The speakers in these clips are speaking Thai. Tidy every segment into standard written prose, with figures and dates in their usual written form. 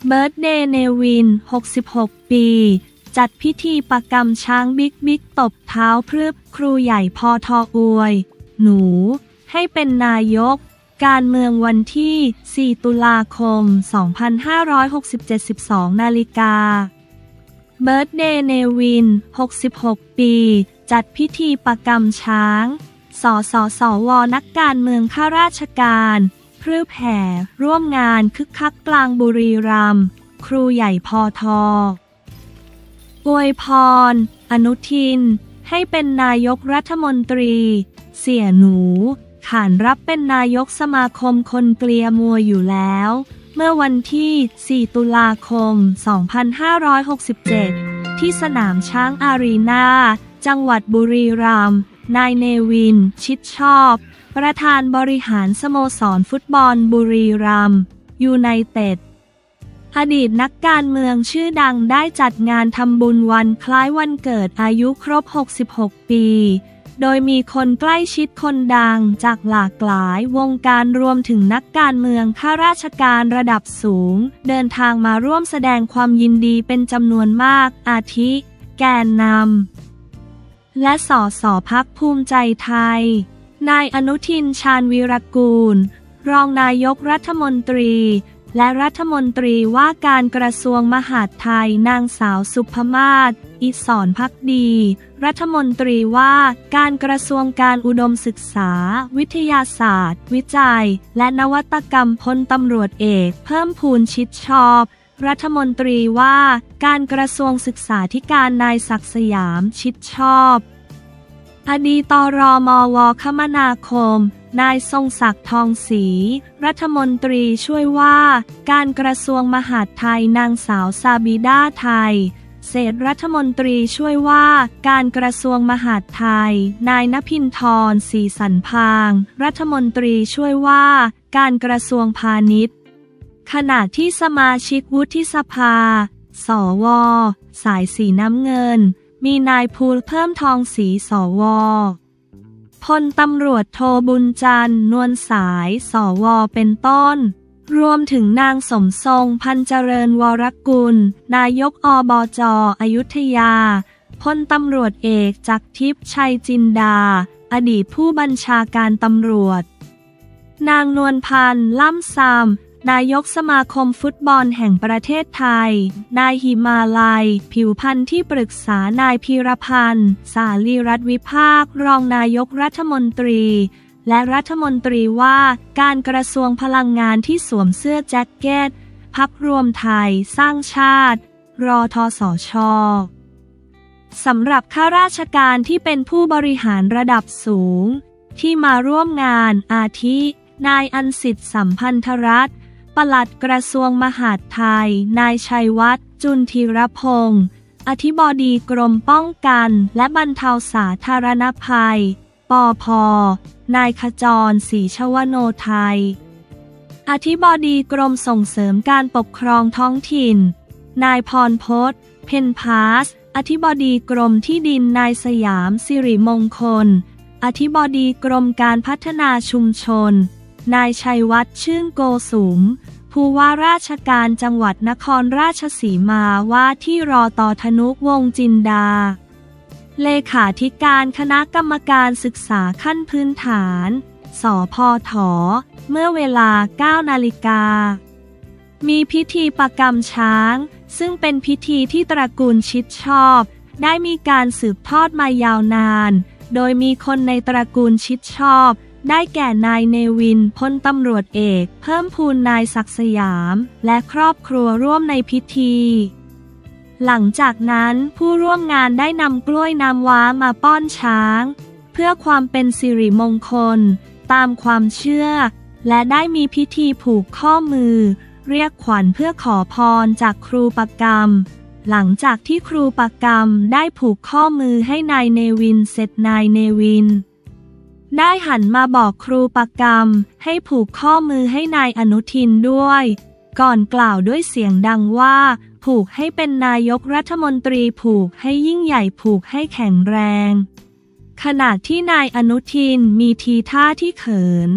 เบิร์ธเดย์เนวิน 66 ปี จัดพิธีประกรรมช้างบิ๊กตบเท้าพรึบครูใหญ่พท.อวย หนู ให้เป็นนายก การเมืองวันที่ 4 ตุลาคม 2567 12 นาฬิกา เบิร์ธเดย์เนวิน 66 ปี จัดพิธีประกรรมช้าง สสว.นักการเมืองข้าราชการพรึบแห่ร่วมงานคึกคักกลางบุรีรัมย์ ครูใหญ่พท.อวยพร อนุทิน ให้เป็นนายกรัฐมนตรี เสี่ยหนูขานรับเป็นนายกสมาคมคนเกลียมัวอยู่แล้ว เมื่อวันที่ 4 ตุลาคม 2567 ที่สนามช้างอารีนาจังหวัดบุรีรัมย์ นายเนวิน ชิดชอบ ประธานบริหารสโมสรฟุตบอลบุรีรัมย์ ยูไนเต็ด อดีตนักการเมืองชื่อดังได้จัดงานทำบุญวันคล้ายวันเกิดอายุครบ 66 ปี โดยมีคนใกล้ชิดคนดังจากหลากหลายวงการรวมถึงนักการเมืองข้าราชการระดับสูงเดินทางมาร่วมแสดงความยินดีเป็นจำนวนมากอาทิ แกนนำและสสพรรคภูมิใจไทย นายอนุทิน ชาญวีรกูล รองนายกรัฐมนตรีและรัฐมนตรีว่าการกระทรวงมหาดไทยนางสาวสุภมาศ อิศรภักดี รัฐมนตรีว่าการกระทรวงการอุดมศึกษาวิทยาศาสตร์ วิจัยและนวัตกรรมพลตำรวจเอกเพิ่มพูนชิดชอบรัฐมนตรีว่าการกระทรวงศึกษาธิการนายศักดิ์สยามชิดชอบอดีตรมว.คมนาคมนายทรงศักดิ์ทองศรีรัฐมนตรีช่วยว่าการกระทรวงมหาดไทยนางสาวซาบิดาไทยเศรษฐรัฐมนตรีช่วยว่าการกระทรวงมหาดไทยนายณภินทร ศรีสันพางรัฐมนตรีช่วยว่าการกระทรวงพาณิชย์ขณะที่สมาชิกวุฒิสภาสว.สายสีน้ำเงินมีนายภูลเพิ่มทองศรีสว.พลตำรวจโทบุญจันทร์นวลสายสว.เป็นต้นรวมถึงนางสมทรงพันเจริญวรกุลนายกอบจ.อยุธยาพลตำรวจเอกจักรทิพย์ชัยจินดาอดีตผู้บัญชาการตำรวจนางนวลพันธ์ล่ำซำนายกสมาคมฟุตบอลแห่งประเทศไทยนายหิมาลัยผิวพันธ์ที่ปรึกษานายพีรพันธ์สาลีรัตน์วิภาครองนายกรัฐมนตรีและรัฐมนตรีว่าการกระทรวงพลังงานที่สวมเสื้อแจ็คเก็ตพรรครวมไทยสร้างชาติรทสช.สำหรับข้าราชการที่เป็นผู้บริหารระดับสูงที่มาร่วมงานอาทินายอันสิทธิ์สัมพันธรัตน์ปลัดกระทรวงมหาดไทยนายชัยวัฒน์จุนธีรพงศ์อธิบดีกรมป้องกันและบรรเทาสาธารณภัยปภ.นายขจร ศรีชวโนไทยอธิบดีกรมส่งเสริมการปกครองท้องถิ่นนายพรพจน์ เพ็ญพาสอธิบดีกรมที่ดินนายสยามสิริมงคลอธิบดีกรมการพัฒนาชุมชนนายชัยวัฒน์ชื่นโกสุมผู้ว่าราชการจังหวัดนครราชสีมาว่าที่รต.ธนุวงศ์จินดาเลขาธิการคณะกรรมการศึกษาขั้นพื้นฐานสพฐ.เมื่อเวลา 9 นาฬิกามีพิธีประกรรมช้างซึ่งเป็นพิธีที่ตระกูลชิดชอบได้มีการสืบทอดมายาวนานโดยมีคนในตระกูลชิดชอบได้แก่นายเนวินพลตำรวจเอกเพิ่มพูนนายศักดิ์สยามและครอบครัวร่วมในพิธีหลังจากนั้นผู้ร่วมงานได้นำกล้วยน้ำว้ามาป้อนช้างเพื่อความเป็นสิริมงคลตามความเชื่อและได้มีพิธีผูกข้อมือเรียกขวัญเพื่อขอพรจากครูประกรรมหลังจากที่ครูประกรรมได้ผูกข้อมือให้นายเนวินเสร็จนายเนวินได้หันมาบอกครูประกรรมให้ผูกข้อมือให้นายอนุทินด้วยก่อนกล่าวด้วยเสียงดังว่าผูกให้เป็นนายกรัฐมนตรีผูกให้ยิ่งใหญ่ผูกให้แข็งแรงขณะที่นายอนุทินมีทีท่าที่เขิน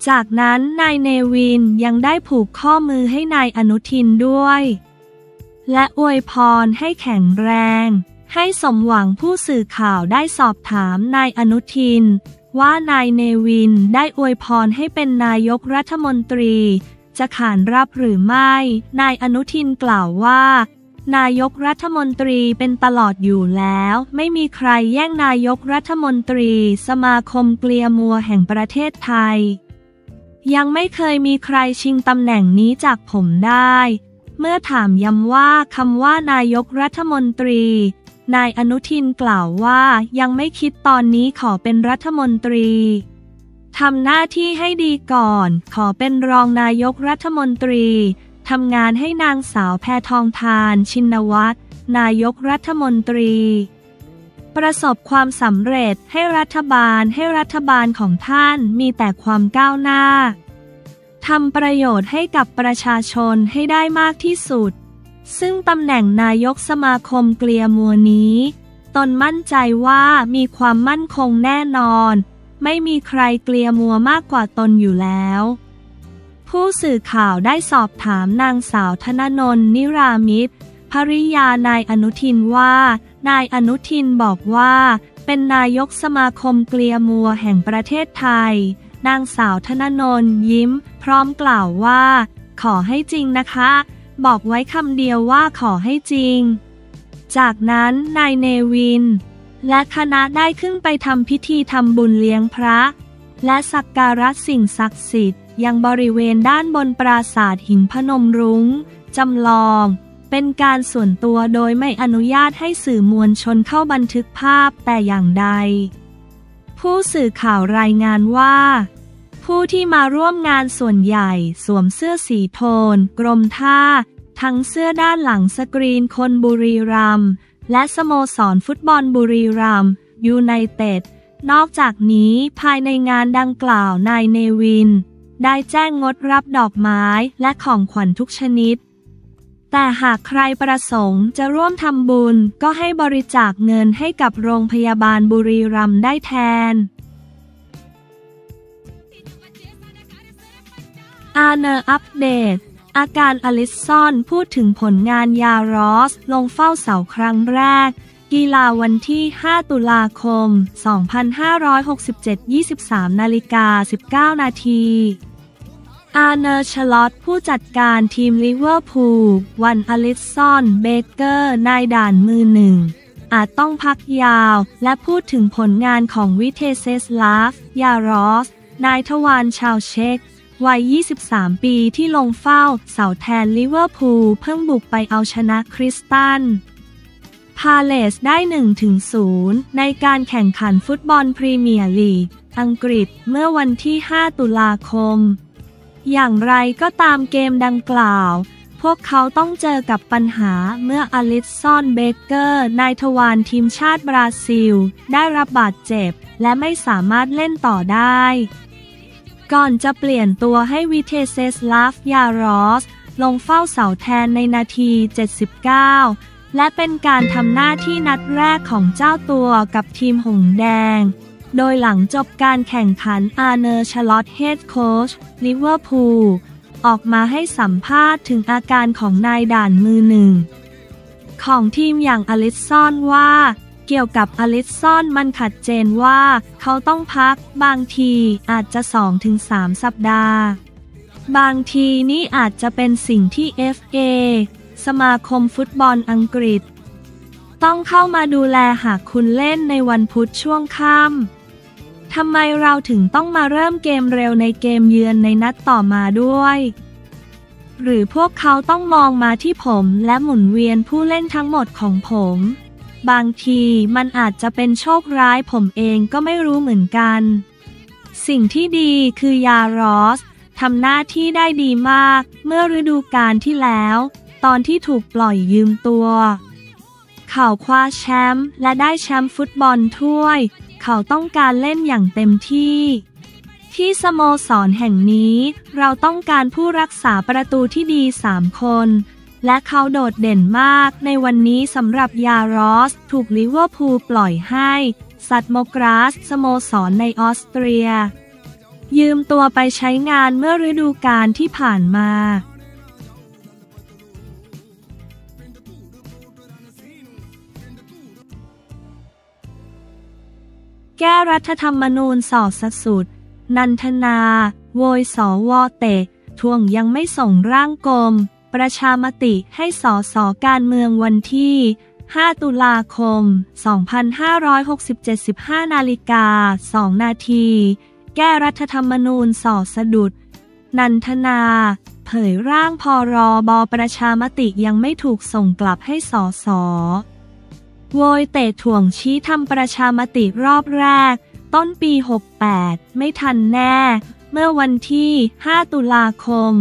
จากนั้นนายเนวินยังได้ผูกข้อมือให้นายอนุทินด้วยและอวยพรให้แข็งแรงให้สมหวังผู้สื่อข่าวได้สอบถามนายอนุทินว่านายเนวินได้อวยพรให้เป็นนายกรัฐมนตรีจะขานรับหรือไม่นายอนุทินกล่าวว่านายกรัฐมนตรีเป็นตลอดอยู่แล้วไม่มีใครแย่งนายกรัฐมนตรีสมาคมเกลียมัวแห่งประเทศไทยยังไม่เคยมีใครชิงตำแหน่งนี้จากผมได้เมื่อถามย้ำว่าคำว่านายกรัฐมนตรีนายอนุทินกล่าวว่ายังไม่คิดตอนนี้ขอเป็นรัฐมนตรีทำหน้าที่ให้ดีก่อนขอเป็นรองนายกรัฐมนตรีทำงานให้นางสาวแพทองธารชินวัตรนายกรัฐมนตรีประสบความสำเร็จให้รัฐบาลของท่านมีแต่ความก้าวหน้าทำประโยชน์ให้กับประชาชนให้ได้มากที่สุดซึ่งตำแหน่งนายกสมาคมเกลียมัวนี้ตนมั่นใจว่ามีความมั่นคงแน่นอนไม่มีใครเกลียมัวมากกว่าตนอยู่แล้วผู้สื่อข่าวได้สอบถามนางสาวธนนนท์นิรามิตรภริยานายอนุทินว่านายอนุทินบอกว่าเป็นนายกสมาคมเกลียมัวแห่งประเทศไทยนางสาวธนนนท์ยิ้มพร้อมกล่าวว่าขอให้จริงนะคะบอกไว้คำเดียวว่าขอให้จริงจากนั้นนายเนวินและคณะได้ขึ้นไปทำพิธีทำบุญเลี้ยงพระและสักการะสิ่งศักดิ์สิทธิ์ยังบริเวณด้านบนปราสาทหินพนมรุ้งจำลองเป็นการส่วนตัวโดยไม่อนุญาตให้สื่อมวลชนเข้าบันทึกภาพแต่อย่างใดผู้สื่อข่าวรายงานว่าผู้ที่มาร่วมงานส่วนใหญ่สวมเสื้อสีโทนกรมท่าทั้งเสื้อด้านหลังสกรีนคนบุรีรัมย์และสโมสรฟุตบอลบุรีรัมย์ยูไนเต็ดนอกจากนี้ภายในงานดังกล่าวนายเนวินได้แจ้งงดรับดอกไม้และของขวัญทุกชนิดแต่หากใครประสงค์จะร่วมทำบุญก็ให้บริจาคเงินให้กับโรงพยาบาลบุรีรัมย์ได้แทนอาเนอร์อัปเดตอาการอลิสซอนพูดถึงผลงานยารอสลงเฝ้าเสาครั้งแรกกีฬาวันที่ 5 ตุลาคม 2567 23:19 นาทีอาร์เนอร์ชลอตผู้จัดการทีมลิเวอร์พูลวันอลิสซอนเบเกอร์นายด่านมือหนึ่งอาจต้องพักยาวและพูดถึงผลงานของวิเทเซสลาฟยารอสนายทวารชาวเช็กวัย 23 ปีที่ลงเฝ้าเสาแทนลิเวอร์พูลเพิ่งบุกไปเอาชนะคริสตัลพาเลซได้ 1-0 ในการแข่งขันฟุตบอลพรีเมียร์ลีกอังกฤษเมื่อวันที่ 5 ตุลาคมอย่างไรก็ตามเกมดังกล่าวพวกเขาต้องเจอกับปัญหาเมื่ออลิสซอนเบเกอร์นายทวารทีมชาติบราซิลได้รับบาดเจ็บและไม่สามารถเล่นต่อได้ก่อนจะเปลี่ยนตัวให้วิเทเซสลาฟยารอสลงเฝ้าเสาแทนในนาที 79 และเป็นการทำหน้าที่นัดแรกของเจ้าตัวกับทีมหงส์แดงโดยหลังจบการแข่งขันอาร์เนอร์ชลอตเฮดโค้ชลิเวอร์พูลออกมาให้สัมภาษณ์ถึงอาการของนายด่านมือหนึ่งของทีมอย่างอลิสซอนว่าเกี่ยวกับอลิสซอนมันชัดเจนว่าเขาต้องพักบางทีอาจจะ 2-3 สัปดาห์บางทีนี่อาจจะเป็นสิ่งที่ FA สมาคมฟุตบอลอังกฤษต้องเข้ามาดูแลหากคุณเล่นในวันพุธช่วงค่ำทำไมเราถึงต้องมาเริ่มเกมเร็วในเกมเยือนในนัดต่อมาด้วยหรือพวกเขาต้องมองมาที่ผมและหมุนเวียนผู้เล่นทั้งหมดของผมบางทีมันอาจจะเป็นโชคร้ายผมเองก็ไม่รู้เหมือนกันสิ่งที่ดีคือยารอสทำหน้าที่ได้ดีมากเมื่อฤดูกาลที่แล้วตอนที่ถูกปล่อยยืมตัวเขาคว้าแชมป์และได้แชมป์ฟุตบอลถ้วยเขาต้องการเล่นอย่างเต็มที่สโมสรแห่งนี้เราต้องการผู้รักษาประตูที่ดี3 คนและเขาโดดเด่นมากในวันนี้สำหรับยารอสถูกลิเวอร์พูลปล่อยให้ซัดโมกราสสโมสรในออสเตรียยืมตัวไปใช้งานเมื่อฤดูกาลที่ผ่านมาแก้รัฐธรรมนูญส่อสุดนันทนาโวยสวเตะทวงยังไม่ส่งร่างกลมประชามติให้สสการเมืองวันที่5 ตุลาคม 2567 15 นาฬิกา 2 นาทีแก้รัฐธรรมนูญส่อสะดุดนันทนาเผยร่างพรบประชามติยังไม่ถูกส่งกลับให้สสโวยเตะถ่วงชี้ทำประชามติรอบแรกต้นปี 68 ไม่ทันแน่เมื่อวันที่5 ตุลาคม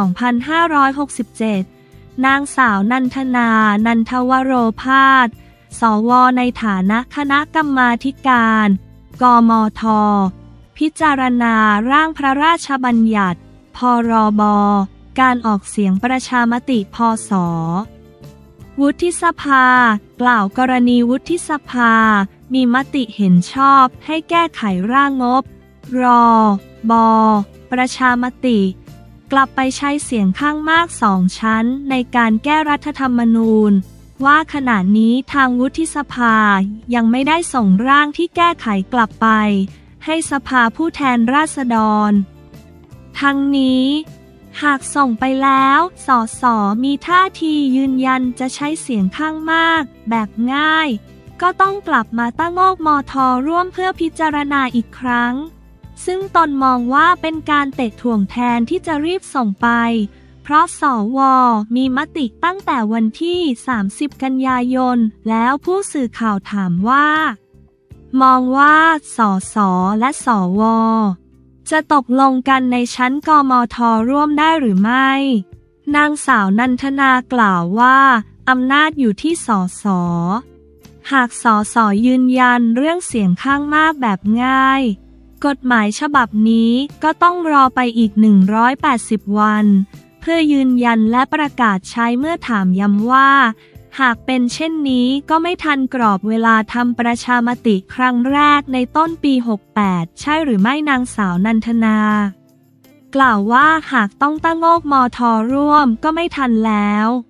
2567 นางสาวนันทนานันทวโรภาสสวในฐานะคณะกรรมาธิการกมท.พิจารณาร่างพระราชบัญญัติพรบการออกเสียงประชามติพ.ศ.วุฒิสภากล่าวกรณีวุฒิสภามีมติเห็นชอบให้แก้ไขร่างงบรบประชามติกลับไปใช้เสียงข้างมาก2 ชั้นในการแก้รัฐธรรมนูญว่าขณะนี้ทางวุฒิสภายังไม่ได้ส่งร่างที่แก้ไขกลับไปให้สภาผู้แทนราษฎรทั้งนี้หากส่งไปแล้วสสมีท่าทียืนยันจะใช้เสียงข้างมากแบบง่ายก็ต้องกลับมาตั้งงอกมท.ร่วมเพื่อพิจารณาอีกครั้งซึ่งตนมองว่าเป็นการเตะถ่วงแทนที่จะรีบส่งไปเพราะสว.มีมติตั้งแต่วันที่30 กันยายนแล้วผู้สื่อข่าวถามว่ามองว่าสสและสว.จะตกลงกันในชั้นกมท.ร่วมได้หรือไม่นางสาวนันทนากล่าวว่าอำนาจอยู่ที่สส.หากสส.ยืนยันเรื่องเสียงข้างมากแบบง่ายกฎหมายฉบับนี้ก็ต้องรอไปอีก180 วันเพื่อยืนยันและประกาศใช้เมื่อถามย้ำว่าหากเป็นเช่นนี้ก็ไม่ทันกรอบเวลาทำประชามติครั้งแรกในต้นปี 68 ใช่หรือไม่นางสาวนันทนากล่าวว่าหากต้องตั้งงอกมท.ร่วมก็ไม่ทันแล้ว